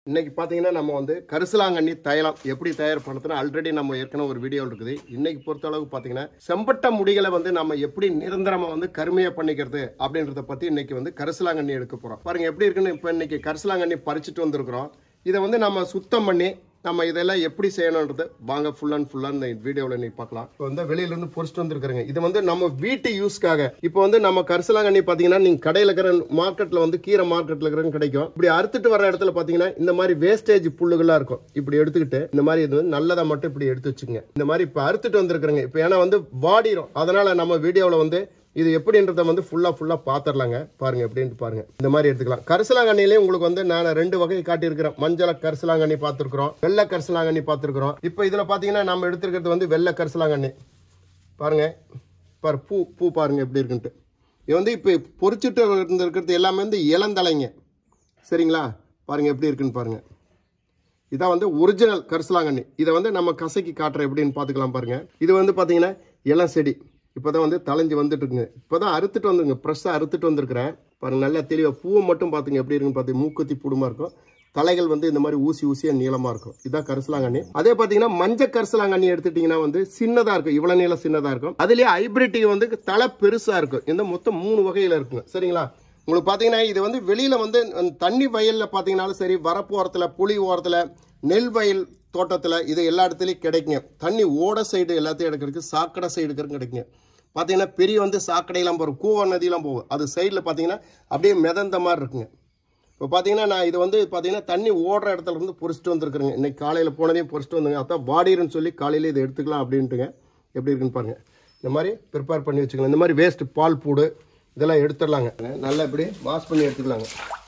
இன்னைக்கு பாத்தீங்கன்னா நம்ம வந்து கரிசலாங்கண்ணி தைலம் எப்படி தயார் பண்றதுன்னு ஆல்ரெடி நம்ம ஏற்கனவே ஒரு வீடியோ இருக்குது. இன்னைக்கு பொறுத்த அளவுக்கு பாத்தீங்கன்னா செம்பட்ட முடிகளை வந்து நம்ம எப்படி நிரந்தரமா வந்து கருமையா பண்ணிக்கிறது அப்படின்றத பத்தி இன்னைக்கு வந்து கரிசலாங்கண்ணி எடுக்க போறோம். பாருங்க எப்படி இருக்குன்னு. இப்ப இன்னைக்கு கரிசலாங்கண்ணி பறிச்சுட்டு வந்திருக்கிறோம். இதை வந்து நம்ம சுத்தம் பண்ணி நம்ம இதெல்லாம் எப்படி செய்யணும்ன்றது வாங்க ஃபுல் அண்ட் இந்த வீடியோவில் நீ பார்க்கலாம். இப்போ வந்து வெளியிலேருந்து பொறிச்சிட்டு வந்துருக்குறேங்க. இது வந்து நம்ம வீட்டு யூஸ்க்காக. இப்போ வந்து நம்ம கரிசலாங்கண்ணி பார்த்தீங்கன்னா நீங்கள் கடையில் இருக்கிற மார்க்கெட்டில் வந்து கீரை மார்க்கெட்டில் இருக்கிற கிடைக்கும். இப்படி அறுத்துட்டு வர இடத்துல பார்த்தீங்கன்னா இந்த மாதிரி வேஸ்டேஜ் புல்லுகளாக இருக்கும். இப்படி எடுத்துக்கிட்டு இந்த மாதிரி இது வந்து நல்லதை மட்டும் இப்படி எடுத்து வச்சுக்கோங்க. இந்த மாதிரி இப்போ அறுத்துட்டு வந்துருக்குறேங்க. இப்போ ஏன்னா வந்து வாடிரும். அதனால நம்ம வீடியோவில் வந்து இது எப்படின்றத வந்து ஃபுல்லா பாத்திரலாங்க. பாருங்க எப்படின்னு பாருங்க. இந்த மாதிரி எடுத்துக்கலாம். கரிசலாங்கண்ணிலே உங்களுக்கு வந்து நான் 2 வகை காட்டியிருக்கிறேன். மஞ்சள் கரிசலாங்கண்ணி பார்த்துருக்கிறோம், வெள்ளை கரிசலாங்கண்ணி பார்த்துருக்கிறோம். இப்போ இதுல பாத்தீங்கன்னா நம்ம எடுத்துருக்கிறது வந்து வெள்ளை கரிசலாங்கண்ணி. பாருங்க பூ பாருங்க எப்படி இருக்குன்ட்டு. இது வந்து இப்போ பொறிச்சிட்டு இருந்திருக்கிறது எல்லாமே வந்து இளந்தலைங்க. சரிங்களா? பாருங்க எப்படி இருக்குன்னு பாருங்க. இதான் வந்து ஒரிஜினல் கரிசலாங்கண்ணி. இதை வந்து நம்ம கசக்கி காட்டுற எப்படின்னு பார்த்துக்கலாம் பாருங்க. இது வந்து பார்த்தீங்கன்னா இளம் செடி. இப்போதான் வந்து தலைஞ்சு வந்துட்டு இருக்குங்க. இப்போதான் அறுத்துட்டு வந்துருங்க. ஃப்ரெஷ்ஷாக அறுத்துட்டு வந்திருக்கிறேன். பாருங்க நல்லா தெளிவாக பூவை மட்டும் பார்த்துங்க எப்படி இருக்குன்னு பார்த்து. மூக்குத்தி பூடுமா இருக்கும். தலைகள் வந்து இந்த மாதிரி ஊசியாக நீளமாக இருக்கும். இதான் கரிசலாங்கண்ணி. அதே பார்த்தீங்கன்னா மஞ்சள் கரிசலாங்கண்ணி எடுத்துட்டீங்கன்னா வந்து சின்னதாக இருக்கும். இவ்வளோ நீளம் சின்னதாக இருக்கும். அதுலேயே ஹைபிரிட் வந்து தலை பெருசாக இருக்கும். இந்த மொத்தம் 3 வகையில் இருக்குங்க. சரிங்களா? உங்களுக்கு பார்த்தீங்கன்னா இது வந்து வெளியில் வந்து தண்ணி வயலில் பார்த்தீங்கன்னாலும் சரி, வரப்பு ஓரத்தில், புளி ஓரத்தில், நெல் வயல் தோட்டத்தில், இது எல்லா இடத்துலையும் கிடைக்குங்க. தண்ணி ஓட சைடு எல்லாத்தையும் எடுக்கிறதுக்கு, சாக்கடை சைடு இருக்கிறது கிடைக்குங்க. பார்த்தீங்கன்னா பெரிய வந்து சாக்கடையெல்லாம் போகும், கூவ நதியெல்லாம் போகும். அது சைடில் பார்த்தீங்கன்னா அப்படியே மிதந்த மாதிரி இருக்குங்க. இப்போ பார்த்தீங்கன்னா நான் இது வந்து பார்த்தீங்கன்னா தண்ணி ஓடுற இடத்துல இருந்து பொறிச்சிட்டு வந்துருக்குறேங்க. இன்னைக்கு காலையில் போனதையும் பொறிச்சிட்டு வந்துங்க. அதான் வாடிருன்னு சொல்லி காலையில் இதை எடுத்துக்கலாம் அப்படின்ட்டுங்க. எப்படி இருக்குன்னு பாருங்கள். இந்த மாதிரி ப்ரிப்பேர் பண்ணி வச்சுக்கலாம். இந்த மாதிரி வேஸ்ட்டு பால் பூடு இதெல்லாம் எடுத்துடலாங்க. நல்லா இப்படி வாஷ் பண்ணி எடுத்துக்கலாங்க.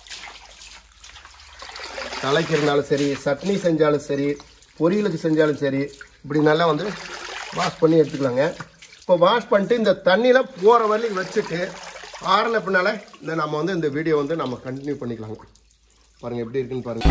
தலைக்கிறனாலும் சரி, சட்னி செஞ்சாலும் சரி, பொரியலுக்கு செஞ்சாலும் சரி, இப்படி நல்லா வந்து வாஷ் பண்ணி எடுத்துக்கலாங்க. இப்போ வாஷ் பண்ணிட்டு இந்த தண்ணியில் போகிற வரைக்கும் வச்சுட்டு ஆறின பின்னால் நம்ம வந்து இந்த வீடியோ வந்து நம்ம கண்டினியூ பண்ணிக்கலாங்க. பாருங்கள் எப்படி இருக்குன்னு பாருங்கள்.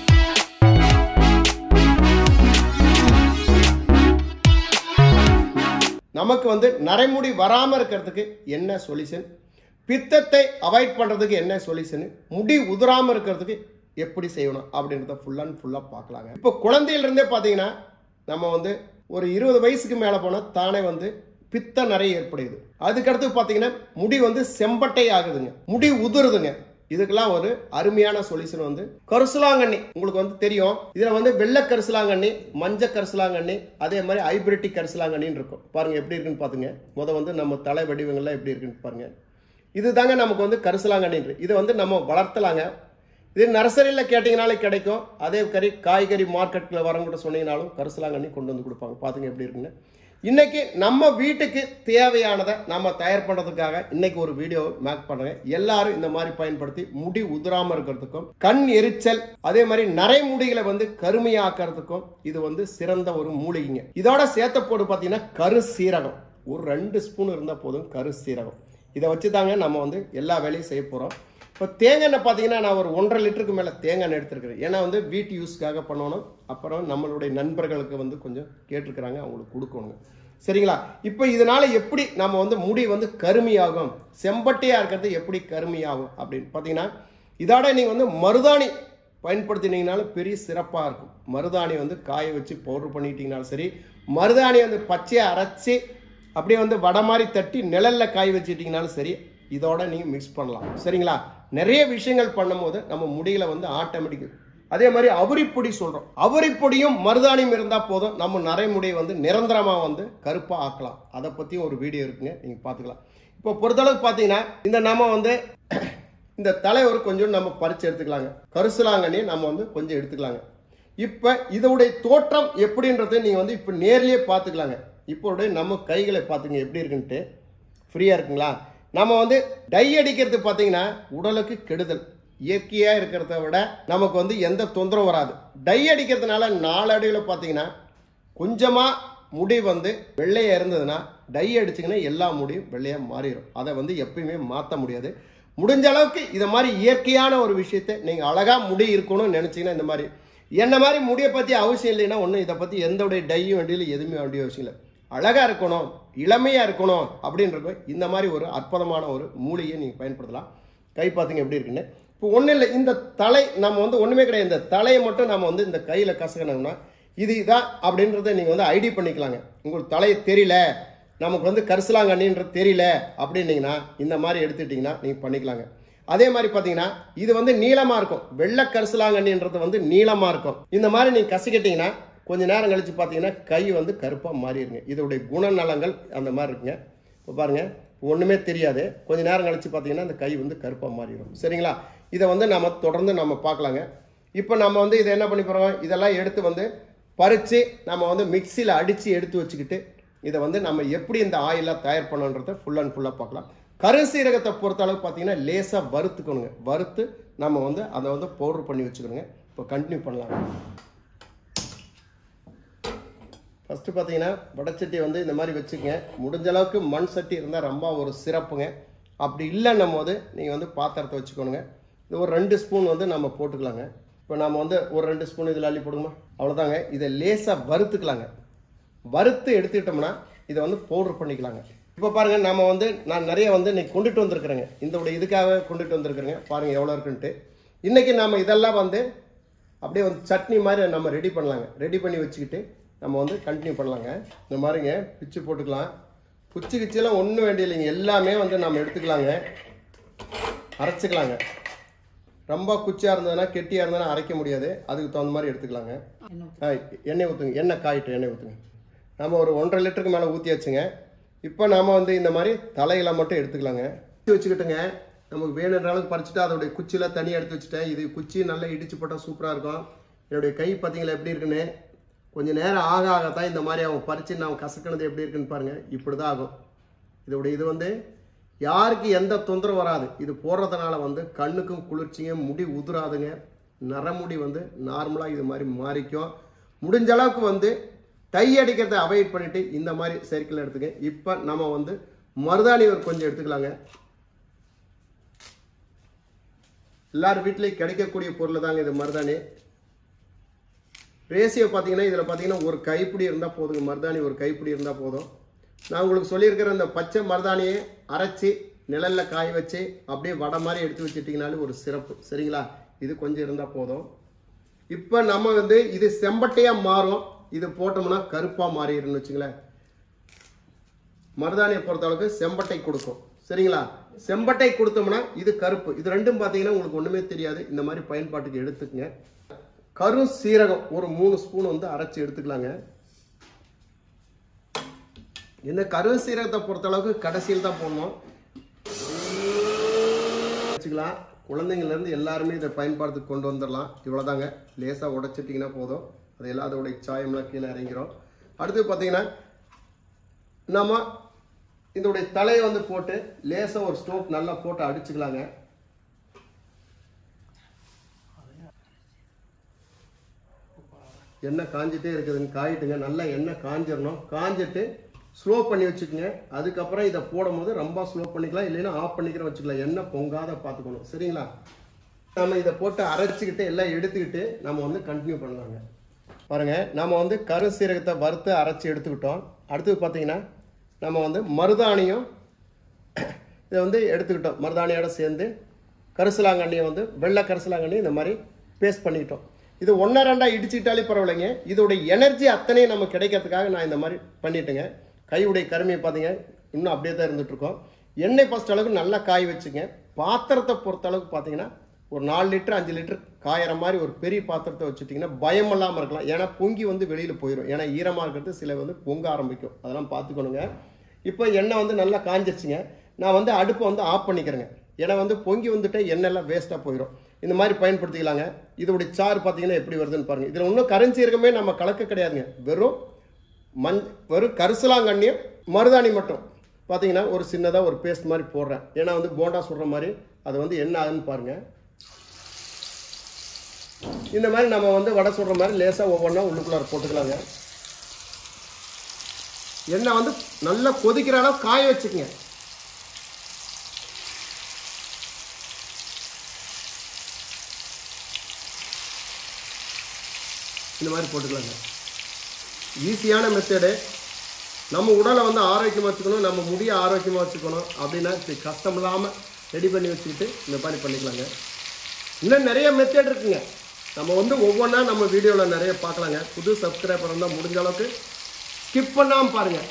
நமக்கு வந்து நரைமுடி வராமல் இருக்கிறதுக்கு என்ன சொல்யூஷன், பித்தத்தை அவாய்ட் பண்ணுறதுக்கு என்ன சொல்யூஷன், முடி உதிராமல் இருக்கிறதுக்கு எப்படி செய்யணும் அப்படின்றத ஃபுல்லாக பார்க்கலாங்க. இப்போ குழந்தையிலிருந்தே பார்த்தீங்கன்னா நம்ம வந்து ஒரு 20 வயசுக்கு மேலே போனால் தானே வந்து பித்த நிறைய ஏற்படுது. அதுக்கடுத்து பார்த்தீங்கன்னா முடி வந்து செம்பட்டை ஆகுதுங்க, முடி உதிருதுங்க. இதுக்கெல்லாம் ஒரு அருமையான சொல்யூஷன் வந்து கரிசலாங்கண்ணி. உங்களுக்கு வந்து தெரியும், இதுல வந்து வெள்ளை கரிசலாங்கண்ணி, மஞ்சள் கரிசலாங்கண்ணி, அதே மாதிரி ஹைபிரிட்டிக் கரிசலாங்கண்ணின்னு இருக்கும். பாருங்க எப்படி இருக்குன்னு பாத்துங்க. வந்து நம்ம தலை வடிவங்கள்லாம் எப்படி இருக்குன்னு பாருங்க. இதுதாங்க நமக்கு வந்து கரிசலாங்கண்ணி. இதை வந்து நம்ம வளர்த்தலாங்க. இது நர்சரியில் கேட்டீங்கனாலே கிடைக்கும். அதே காய்கறி மார்க்கெட்டில் வரவங்கிட்ட சொன்னீங்கனாலும் கரிசலாங்கண்ணி கொண்டு வந்து கொடுப்பாங்க. பாத்துங்க எப்படி இருக்குன்னு. இன்னைக்கு நம்ம வீட்டுக்கு தேவையானதை நம்ம தயார் பண்றதுக்காக இன்னைக்கு ஒரு வீடியோ மேக் பண்ணுறேன். எல்லாரும் இந்த மாதிரி பயன்படுத்தி முடி உதிராம இருக்கிறதுக்கும், கண் எரிச்சல், அதே மாதிரி நரைமுடிகளை வந்து கருமையாக்குறதுக்கும் இது வந்து சிறந்த ஒரு மூலிகைங்க. இதோட சேர்த்த போடு பார்த்தீங்கன்னா கரு சீரகம். ஒரு 2 ஸ்பூன் இருந்தால் போதும். கரு சீரகம் இதை வச்சு தாங்க நம்ம வந்து எல்லா வேலையும் செய்ய போகிறோம். இப்போ தேங்காய் எண்ணெய் பார்த்தீங்கன்னா நான் ஒரு 1.5 லிட்டருக்கு மேலே தேங்காய் எண்ணெய் எடுத்துருக்கிறேன். ஏன்னா வந்து வீட்டு யூஸ்க்காக பண்ணணும். அப்புறம் நம்மளுடைய நண்பர்களுக்கு வந்து கொஞ்சம் கேட்டிருக்கிறாங்க, அவங்களுக்கு கொடுக்கணுங்க. சரிங்களா? இப்போ இதனால எப்படி நம்ம வந்து முடி வந்து கருமையாகும், செம்பட்டையாக இருக்கிறது எப்படி கருமையாகும் அப்படின்னு பார்த்தீங்கன்னா, இதோட நீங்கள் வந்து மருதாணி பயன்படுத்தினீங்கனாலும் பெரிய சிறப்பாக இருக்கும். மருதாணி வந்து காய வச்சு பவுடர் பண்ணிட்டீங்கனாலும் சரி, மருதாணி வந்து பச்சையாக அரைச்சி அப்படியே வந்து வடை மாதிரி தட்டி நிழல்ல காய வச்சுட்டீங்கனாலும் சரி, இதோட நீங்கள் மிக்ஸ் பண்ணலாம். சரிங்களா? நிறைய விஷயங்கள் பண்ணும்போது நம்ம முடிகளை வந்து ஆட்டோமேட்டிக். அதே மாதிரி அவரிப்பொடி சொல்கிறோம். அவரிப்பொடியும் மருதாணியும் இருந்தால் போதும், நம்ம நரைமுடியை வந்து நிரந்தரமாக வந்து கருப்பாக ஆக்கலாம். அதை பற்றியும் ஒரு வீடியோ இருக்குங்க, நீங்கள் பார்த்துக்கலாம். இப்போ பொறுத்தளவுக்கு பார்த்தீங்கன்னா இந்த நம்ம வந்து இந்த தலைவர் கொஞ்சம் நம்ம பறித்து எடுத்துக்கலாங்க. கரிசலாங்கண்ணி நம்ம வந்து கொஞ்சம் எடுத்துக்கலாங்க. இப்போ இதோடைய தோற்றம் எப்படின்றத நீங்கள் வந்து இப்போ நேர்லேயே பார்த்துக்கலாங்க. இப்போ நம்ம கைகளை பார்த்துங்க எப்படி இருக்குன்ட்டு. ஃப்ரீயாக இருக்குங்களா? நம்ம வந்து டை அடிக்கிறது பார்த்தீங்கன்னா உடலுக்கு கெடுதல். இயற்கையாக இருக்கிறத விட நமக்கு வந்து எந்த தொந்தரவும் வராது. டை அடிக்கிறதுனால நாளடைவில் பார்த்தீங்கன்னா கொஞ்சமாக முடி வந்து வெள்ளையாக இருந்ததுன்னா டை அடிச்சிங்கன்னா எல்லா முடியும் வெள்ளையாக மாறிடும். அதை வந்து எப்பயுமே மாற்ற முடியாது. முடிஞ்ச அளவுக்கு இதை மாதிரி இயற்கையான ஒரு விஷயத்தை நீங்கள் அழகாக முடி இருக்கணும்னு நினச்சிங்கன்னா இந்த மாதிரி என்ன மாதிரி முடியை பற்றி அவசியம் இல்லைன்னா ஒன்றும் இதை பற்றி எந்த டையும் வேண்டியில் எதுவுமே வேண்டிய அவசியம் இல்லை. அழகா இருக்கணும், இளமையா இருக்கணும் அப்படின்றது இந்த மாதிரி ஒரு அற்புதமான ஒரு மூலிகையை நீங்க பயன்படுத்தலாம். கை பாத்தீங்க எப்படி இருக்குன்னு. இப்போ ஒன்றும் இல்லை, இந்த தலை நம்ம வந்து ஒன்றுமே கிடையாது, இந்த தலையை மட்டும் நம்ம வந்து இந்த கையில் கசக்கணும்னா இது இதான் அப்படின்றத நீங்கள் வந்து ஐடி பண்ணிக்கலாங்க. உங்களுக்கு தலையை தெரியல, நமக்கு வந்து கரிசலாங்கண்ணின்றது தெரியல அப்படின்னீங்கன்னா இந்த மாதிரி எடுத்துட்டிங்கன்னா நீங்கள் பண்ணிக்கலாங்க. அதே மாதிரி பார்த்தீங்கன்னா இது வந்து நீளமாக இருக்கும், வெள்ளை கரிசலாங்கண்ணின்றது வந்து நீளமாக இருக்கும். இந்த மாதிரி நீங்கள் கசக்கிட்டிங்கன்னா கொஞ்சம் நேரம் கழித்து பார்த்தீங்கன்னா கை வந்து கருப்பாக மாறிடுங்க. இதோடைய குணநலங்கள் அந்த மாதிரி இருக்குங்க. இப்போ பாருங்கள், ஒன்றுமே தெரியாது, கொஞ்சம் நேரம் கழித்து பார்த்தீங்கன்னா அந்த கை வந்து கருப்பாக மாறிடும். சரிங்களா? இதை வந்து நம்ம தொடர்ந்து நம்ம பார்க்கலாங்க. இப்போ நம்ம வந்து இதை என்ன பண்ணி போகிறோம், இதெல்லாம் எடுத்து வந்து பறித்து நம்ம வந்து மிக்சியில் அடித்து எடுத்து வச்சுக்கிட்டு இதை வந்து நம்ம எப்படி இந்த ஆயிலாக தயார் பண்ணணுன்றதை ஃபுல் அண்ட் ஃபுல்லாக பார்க்கலாம். கருசீரகத்தை பொறுத்த அளவுக்கு பார்த்தீங்கன்னா லேசாக வறுத்துக்கணுங்க. வறுத்து நம்ம வந்து அதை வந்து பவுடர் பண்ணி வச்சுக்கணுங்க. இப்போ கண்டினியூ பண்ணலாம். ஃபஸ்ட்டு பார்த்தீங்கன்னா வடைச்சட்டி வந்து இந்த மாதிரி வச்சுக்கங்க. முடிஞ்ச அளவுக்கு மண் சட்டி இருந்தால் ரொம்ப ஒரு சிறப்புங்க. அப்படி இல்லைன்னும் போது நீங்கள் வந்து பாத்திரத்தை வச்சுக்கணுங்க. இது ஒரு 2 ஸ்பூன் வந்து நம்ம போட்டுக்கலாங்க. இப்போ நம்ம வந்து ஒரு 2 ஸ்பூன் இதில் அள்ளி போடுமா, அவ்வளோதாங்க. இதை லேசாக வறுத்துக்கலாங்க. வறுத்து எடுத்துக்கிட்டோம்னா இதை வந்து பவுடர் பண்ணிக்கலாங்க. இப்போ பாருங்கள், நம்ம வந்து நான் நிறைய வந்து இன்னைக்கு கொண்டுட்டு வந்திருக்கிறேங்க. இந்த இதுக்காக கொண்டுட்டு வந்திருக்கிறேங்க. பாருங்கள் எவ்வளோ இருக்குன்ட்டு. இன்றைக்கி நம்ம இதெல்லாம் வந்து அப்படியே வந்து சட்னி மாதிரி நம்ம ரெடி பண்ணலாங்க. ரெடி பண்ணி வச்சுக்கிட்டு நம்ம வந்து கண்டினியூ பண்ணலாங்க. இந்த மாதிரிங்க பிச்சு போட்டுக்கலாம். குச்சி கிச்சியெல்லாம் ஒன்றும் வேண்டிய இல்லைங்க, எல்லாமே வந்து நம்ம எடுத்துக்கலாங்க, அரைச்சிக்கலாங்க. ரொம்ப குச்சியாக இருந்ததுன்னா கெட்டியாக இருந்ததுன்னா அரைக்க முடியாது, அதுக்கு தகுந்த மாதிரி எடுத்துக்கலாங்க. எண்ணெய் ஊற்றுங்க, எண்ணெய் காயிட்டு எண்ணெய் ஊற்றுங்க. நம்ம ஒரு 1.5 லிட்டருக்கு மேலே ஊற்றியாச்சுங்க. இப்போ நாம் வந்து இந்த மாதிரி தலையில மட்டும் எடுத்துக்கலாங்க. வச்சுக்கிட்டுங்க, நமக்கு வேணுன்ற அளவுக்கு பறிச்சுட்டு அதோடைய குச்சியில் தனியாக எடுத்து வச்சுட்டேன். இது குச்சி நல்லா இடிச்சு போட்டால் சூப்பராக இருக்கும். என்னுடைய கை பார்த்தீங்களா எப்படி இருக்குன்னு. கொஞ்சம் நேரம் ஆக ஆகத்தான் இந்த மாதிரி அவங்க பறித்து நான் கசக்கினது எப்படி இருக்குன்னு பாருங்கள். இப்படி தான் ஆகும். இதோடைய இது வந்து யாருக்கு எந்த தொந்தரவு வராது. இது போடுறதுனால வந்து கண்ணுக்கும் குளிர்ச்சிங்க, முடி உதிராதுங்க, நரமுடி வந்து நார்மலாக இது மாதிரி மாறிக்கும். முடிஞ்ச அளவுக்கு வந்து டை அடிக்கிறத அவாய்ட் பண்ணிவிட்டு இந்த மாதிரி சைக்கிள் எடுத்துக்க. இப்போ நம்ம வந்து மருதாணி ஒரு கொஞ்சம் எடுத்துக்கலாங்க. எல்லார் வீட்லேயும் கிடைக்கக்கூடிய பொருள் தாங்க இது மருதாணி. ரேசியோ பார்த்தீங்கன்னா இதில் பார்த்தீங்கன்னா ஒரு கைப்பிடி இருந்தால் போதுங்க. மருதாணி ஒரு கைப்பிடி இருந்தால் போதும். நான் உங்களுக்கு சொல்லியிருக்கிற இந்த பச்சை மருதாணியை அரைச்சி நிழலில் காய வச்சு அப்படியே வடை மாதிரி எடுத்து வச்சுட்டிங்கனாலும் ஒரு சிறப்பு. சரிங்களா? இது கொஞ்சம் இருந்தால் போதும். இப்போ நம்ம வந்து இது செம்பட்டையாக மாறும். இது போட்டோம்னா கருப்பாக மாறிடுன்னு வச்சுங்களேன். மருதாணியை பொறுத்தளவுக்கு செம்பட்டை கொடுக்கும். சரிங்களா? செம்பட்டை கொடுத்தோம்னா இது கருப்பு. இது ரெண்டும் பார்த்தீங்கன்னா உங்களுக்கு ஒன்றுமே தெரியாது. இந்த மாதிரி பயன்பாட்டுக்கு எடுத்துக்கங்க. கரும் சீரகம் ஒரு 3 ஸ்பூன் வந்து அரைச்சி எடுத்துக்கலாங்க. இந்த கரும் சீரகத்தை பொறுத்தளவுக்கு கடைசியில் தான் போடணும். வச்சுக்கலாம். குழந்தைங்கள்லேருந்து எல்லாருமே இதை பயன்பாட்டுக்கு கொண்டு வந்துடலாம். இவ்வளோதாங்க. லேசாக உடைச்சிட்டிங்கன்னா போதும். அது எல்லாம் அதோடைய சாயம்லாம் கீழே இறங்கிறோம். அடுத்து பார்த்தீங்கன்னா நம்ம இதோடைய தலையை வந்து போட்டு லேசாக ஒரு ஸ்டோப் நல்லா போட்டு அடிச்சுக்கலாங்க. எண்ணெய் காஞ்சிட்டே இருக்குதுங்க. காயிட்டுங்க, நல்லா எண்ணெய் காஞ்சிடணும். காஞ்சிட்டு ஸ்லோ பண்ணி வச்சுக்கோங்க. அதுக்கப்புறம் இதை போடும் போது ரொம்ப ஸ்லோ பண்ணிக்கலாம், இல்லைன்னா ஆஃப் பண்ணிக்கிற வச்சுக்கலாம். எண்ணெய் பொங்காத பார்த்துக்கணும். சரிங்களா? நம்ம இதை போட்டு அரைச்சிக்கிட்டு எல்லாம் எடுத்துக்கிட்டு நம்ம வந்து கண்டினியூ பண்ணலாங்க. பாருங்க, நம்ம வந்து கருசீரகத்தை வறுத்து அரைச்சி எடுத்துக்கிட்டோம். அடுத்து பார்த்தீங்கன்னா நம்ம வந்து மருதாணியும் இதை வந்து எடுத்துக்கிட்டோம். மருதாணியோட சேர்ந்து கரிசலாங்கண்ணியை வந்து வெள்ளை கரிசலாங்கண்ணி இந்த மாதிரி பேஸ்ட் பண்ணிக்கிட்டோம். இது 1-2 இடிச்சுக்கிட்டாலே பரவாயில்லைங்க. இதோடைய எனர்ஜி அத்தனையும் நம்ம கிடைக்கிறதுக்காக நான் இந்த மாதிரி பண்ணிட்டேங்க. கையுடைய கருமையை பார்த்தீங்க இன்னும் அப்படியே தான் இருந்துகிட்ருக்கோம். எண்ணெய் ஃபஸ்ட் அளவுக்கு நல்லா காய வச்சுங்க. பாத்திரத்தை பொறுத்த அளவுக்கு பார்த்தீங்கன்னா ஒரு 4 லிட்டர் 5 லிட்டர் காயிற மாதிரி ஒரு பெரிய பாத்திரத்தை வச்சுட்டிங்கன்னா பயம் இல்லாமல் இருக்கலாம். ஏன்னா பொங்கி வந்து வெளியில் போயிடும். ஏன்னா ஈரமாக இருக்கிறது சில வந்து பொங்க ஆரம்பிக்கும். அதெல்லாம் பார்த்துக்கணுங்க. இப்போ எண்ணெய் வந்து நல்லா காஞ்சிருச்சுங்க. நான் வந்து அடுப்பை வந்து ஆஃப் பண்ணிக்கிறேங்க. ஏன்னா வந்து பொங்கி வந்துட்டு எண்ணெய்லாம் வேஸ்ட்டாக போயிடும். இந்த மாதிரி பயன்படுத்திக்கலாங்க. இதோடைய சாறு பார்த்தீங்கன்னா எப்படி வருதுன்னு பாருங்கள். இதில் ஒன்றும் கரைஞ்சீரகமே நம்ம கலக்க கிடையாதுங்க. வெறும் கரிசலாங்கண்ணியும் மருதாணி மட்டும் பார்த்தீங்கன்னா ஒரு சின்னதாக ஒரு பேஸ்ட் மாதிரி போடுறேன். ஏன்னா வந்து போண்டா சுடுற மாதிரி அது வந்து என்ன ஆகுதுன்னு பாருங்கள். இந்த மாதிரி நம்ம வந்து வடை சுடுற மாதிரி லேசாக ஒவ்வொன்றா உள்ளுக்குள்ளார போட்டுக்கலாங்க. எண்ணெய் வந்து நல்லா கொதிக்கிற அளவு காய வச்சுக்கங்க. இந்த மாதிரி போட்டுக்கலாங்க. ஈஸியான மெத்தடு. நம்ம உடலை வந்து ஆரோக்கியமாக வச்சுக்கணும், நம்ம முடியை ஆரோக்கியமாக வச்சுக்கணும் அப்படின்னா கஷ்டம் இல்லாமல் ரெடி பண்ணி வச்சுக்கிட்டு இந்த மாதிரி பண்ணிக்கலாங்க. இன்னும் நிறைய மெத்தட் இருக்குங்க. நம்ம வந்து ஒவ்வொன்றா நம்ம வீடியோவில் நிறைய பார்க்கலாங்க. புது சப்ஸ்கிரைபர் இருந்தால் முடிஞ்ச அளவுக்கு ஸ்கிப் பண்ணாமல் பாருங்கள்.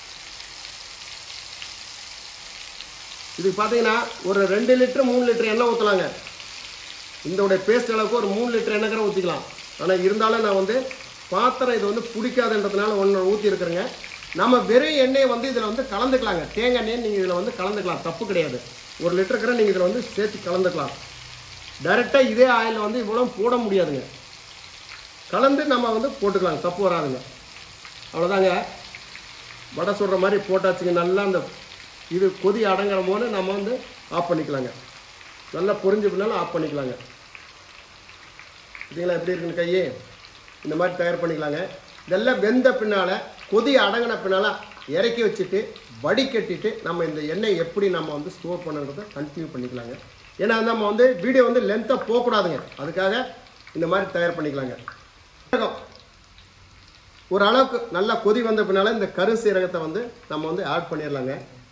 இதுக்கு பார்த்தீங்கன்னா ஒரு 2 லிட்டர் 3 லிட்டர் எண்ணெய் ஊற்றலாங்க. இந்த பேஸ்ட் அளவுக்கு ஒரு 3 லிட்டர் எண்ணெய் கூட ஊற்றிக்கலாம். ஆனால் இருந்தாலும் நான் வந்து பாத்திரம் இது வந்து பிடிக்காதுன்றதுனால ஒன்று ஊற்றி இருக்கிறேங்க. நம்ம வெறும் எண்ணெயை வந்து இதில் வந்து கலந்துக்கலாங்க. தேங்காய் எண்ணெயை நீங்கள் இதில் வந்து கலந்துக்கலாம், தப்பு கிடையாது. 1 லிட்டருக்கிற நீங்கள் இதில் வந்து சேர்த்து கலந்துக்கலாம். டைரெக்டாக இதே ஆயிலில் வந்து இவ்வளோ போட முடியாதுங்க. கலந்து நம்ம வந்து போட்டுக்கலாம், தப்பு வராதுங்க. அவ்வளோதாங்க. வடை சுடுற மாதிரி போட்டாச்சுங்க. நல்லா அந்த இது கொதி அடங்குற போது நம்ம வந்து ஆஃப் பண்ணிக்கலாங்க. நல்லா பொரிஞ்ச பின்னாலும் ஆஃப் பண்ணிக்கலாங்க. பார்த்தீங்களா எப்படி இருக்குன்னு கையே? இந்த மாதிரி தயார் பண்ணிக்கலாங்க. இதெல்லாம் வெந்த பின்னால் கொதி அடங்கின பின்னால் இறக்கி வச்சுட்டு வடிகட்டிட்டு நம்ம இந்த எண்ணெய் எப்படி நம்ம வந்து ஸ்டோர் பண்ணுறதை கண்டினியூ பண்ணிக்கலாங்க. ஏன்னா நம்ம வந்து வீடியோ வந்து லென்த்தாக போகக்கூடாதுங்க. அதுக்காக இந்த மாதிரி தயார் பண்ணிக்கலாங்க. ஒரு அளவுக்கு நல்லா கொதி வந்த பின்னால் இந்த கரு சீரகத்தை வந்து நம்ம வந்து ஆட் பண்ணிடலாங்க.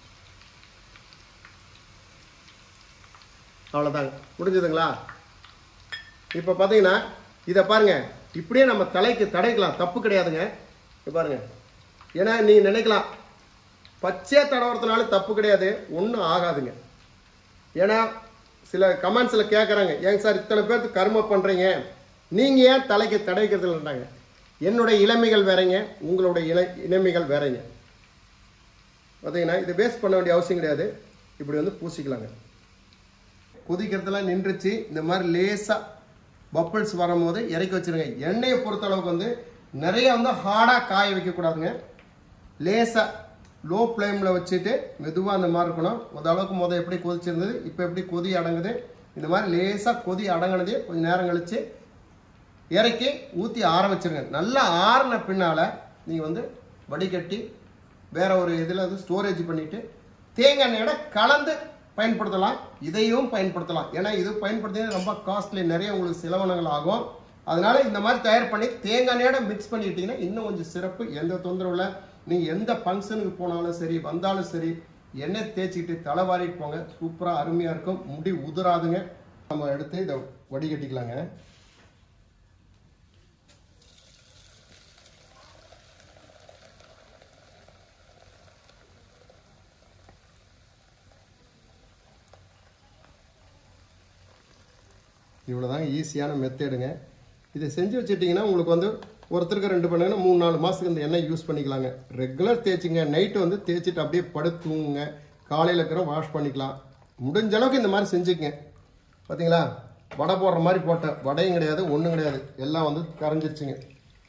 அவ்வளோதாங்க, முடிஞ்சதுங்களா? இப்போ பார்த்தீங்கன்னா இதை பாருங்கள், இப்படியே நம்ம தலைக்கு தடைக்கலாம், தப்பு கிடையாதுங்க. பாருங்க, ஏன்னா நீங்கள் நினைக்கலாம் பச்சை தடவுறதுனால தப்பு கிடையாது, ஒன்றும் ஆகாதுங்க. ஏன்னா சில கமெண்ட்ஸில் கேட்குறாங்க, ஏங்க சார் இத்தனை பேருக்கு கர்மம் பண்ணுறீங்க, நீங்கள் ஏன் தலைக்கு தடைக்கிறது இல்லைன்றாங்க. என்னுடைய இளமைகள் வேறங்க, உங்களுடைய இளமைகள் வேறங்க. பார்த்தீங்கன்னா இது வேஸ்ட் பண்ண வேண்டிய அவசியம் கிடையாது. இப்படி வந்து பூசிக்கலாங்க. கொதிக்கிறதுலாம் நின்றுச்சு. இந்த மாதிரி லேசாக பப்பிள்ஸ் வரும்போது இறக்கி வச்சுருங்க. எண்ணெயை பொறுத்த அளவுக்கு வந்து நிறைய வந்து ஹார்டாக காய வைக்கக்கூடாதுங்க. லேசாக லோ ஃப்ளேமில் வச்சுட்டு மெதுவாக அந்த மாதிரி இருக்கணும். அளவுக்கு எப்படி கொதிச்சிருந்தது, இப்போ எப்படி கொதி அடங்குது. இந்த மாதிரி லேசாக கொதி அடங்கினது கொஞ்சம் நேரம் கழித்து இறக்கி ஊற்றி ஆற வச்சுருங்க. நல்லா ஆறின பின்னால் நீங்கள் வந்து வடிகட்டி வேற ஒரு இதில் வந்து ஸ்டோரேஜ் பண்ணிவிட்டு தேங்காய் எண்ணெயோட கலந்து பயன்படுத்தலாம். இதையும் பயன்படுத்தலாம். ஏன்னா இது பயன்படுத்தினா ரொம்ப காஸ்ட்லி, நிறைய உங்களுக்கு செலவினங்கள் ஆகும். அதனால இந்த மாதிரி தயார் பண்ணி தேங்காய் எண்ணெயோட மிக்ஸ் பண்ணிட்டீங்கன்னா இன்னும் கொஞ்சம் சிறப்பு. எந்த தொந்தரவு இல்லை. நீங்கள் எந்த ஃபங்க்ஷனுக்கு போனாலும் சரி, வந்தாலும் சரி, எண்ணெய் தேய்ச்சிக்கிட்டு தலைவாரிட்டு போங்க. சூப்பராக அருமையாக இருக்கும். முடி உதிராதுங்க. நம்ம எடுத்து இதை வடிகட்டிக்கலாங்க. இவ்வளோதாங்க ஈஸியான மெத்தேடுங்க. இதை செஞ்சு வச்சுட்டிங்கன்னா உங்களுக்கு வந்து ஒருத்தருக்கு 2 பண்ணுங்கன்னா 3-4 மாதத்துக்கு இந்த எண்ணெய் யூஸ் பண்ணிக்கலாங்க. ரெகுலர் தேய்ச்சிங்க. நைட்டு வந்து தேய்ச்சிட்டு அப்படியே படுத்துங்க. காலையில் இருக்கிற வாஷ் பண்ணிக்கலாம். முடிஞ்ச அளவுக்கு இந்த மாதிரி செஞ்சுக்கங்க. பார்த்தீங்களா, வடை போடுற மாதிரி போட்ட வடையும் கிடையாது, ஒன்றும் கிடையாது. எல்லாம் வந்து கரைஞ்சிருச்சுங்க.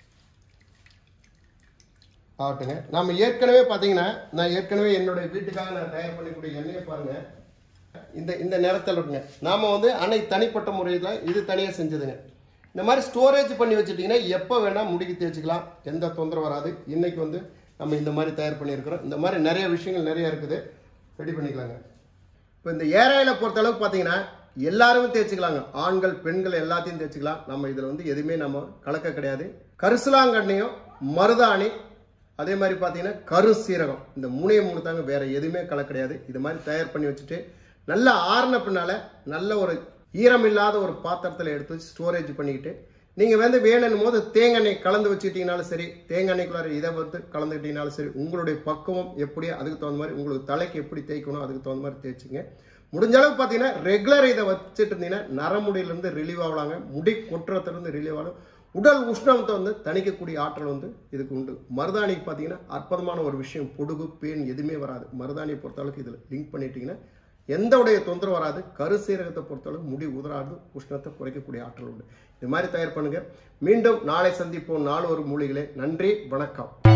ஆகட்டுங்க. நம்ம ஏற்கனவே பார்த்தீங்கன்னா நான் ஏற்கனவே என்னுடைய வீட்டுக்காக நான் தயார் பண்ணிக்கூடிய எண்ணெயை பாருங்கள். இந்த நேரத்தில் இருக்குங்க. நாம் வந்து அன்னைக்கு தனிப்பட்ட முறையில் இது தனியாக செஞ்சதுங்க. இந்த மாதிரி ஸ்டோரேஜ் பண்ணி வச்சுட்டிங்கன்னா எப்போ வேணால் முடிக்கு தேய்ச்சிக்கலாம், எந்த தொந்தரவு வராது. இன்றைக்கி வந்து நம்ம இந்த மாதிரி தயார் பண்ணியிருக்கிறோம். இந்த மாதிரி நிறைய விஷயங்கள் நிறைய இருக்குது, ரெடி பண்ணிக்கலாங்க. இப்போ இந்த ஏர் ஆயிலை பொறுத்தளவுக்கு பார்த்தீங்கன்னா எல்லாருமே தேய்ச்சிக்கலாங்க. ஆண்கள் பெண்கள் எல்லாத்தையும் தேய்ச்சிக்கலாம். நம்ம இதில் வந்து எதுவுமே நம்ம கலக்க கிடையாது. கரிசலாங்கண்ணியும் மருதாணி அதே மாதிரி பார்த்தீங்கன்னா கரு சீரகம், இந்த 3 தாங்க, வேற எதுவுமே கலக்க கிடையாது. இது மாதிரி தயார் பண்ணி வச்சுட்டு நல்லா ஆறின பின்னால நல்ல ஒரு ஈரம் இல்லாத ஒரு பாத்திரத்தில் எடுத்து வச்சு ஸ்டோரேஜ் பண்ணிக்கிட்டு நீங்கள் வந்து வேணும் போது தேங்காய் எண்ணெய் கலந்து வச்சுக்கிட்டீங்கனாலும் சரி, தேங்காய் எண்ணெய்க்குள்ளார இதை வந்து கலந்துக்கிட்டீங்கனாலும் சரி, உங்களுடைய பக்குவம் எப்படியோ அதுக்கு தகுந்த மாதிரி, உங்களுக்கு தலைக்கு எப்படி தேய்க்கணும் அதுக்கு தகுந்த மாதிரி தேய்ச்சிங்க. முடிஞ்ச அளவுக்கு பார்த்தீங்கன்னா ரெகுலர் இதை வச்சுட்டு இருந்தீங்கன்னா நரமுடியிலேருந்து ரிலீவ் ஆகலாங்க. முடி கொட்டுறதுலேருந்து ரிலீவ் ஆகும். உடல் உஷ்ணத்தை வந்து தணிக்கக்கூடிய ஆற்றல் வந்து இதுக்கு உண்டு. மருதாணிக்கு பார்த்தீங்கன்னா அற்புதமான ஒரு விஷயம், பொடுகு பேன் எதுவுமே வராது. மருதாணியை பொறுத்தளவுக்கு இதில் லிங்க் பண்ணிட்டீங்கன்னா எந்த உடைய தொந்தரவு வராது. கரு சீரகத்தை பொறுத்தளவுக்கு முடி உதிராது, உஷ்ணத்தை குறைக்கக்கூடிய ஆற்றல் உண்டு. இது மாதிரி தயார் பண்ணுங்க. மீண்டும் நாளை சந்திப்போம். 4 ஒரு மூலிகளே. நன்றி, வணக்கம்.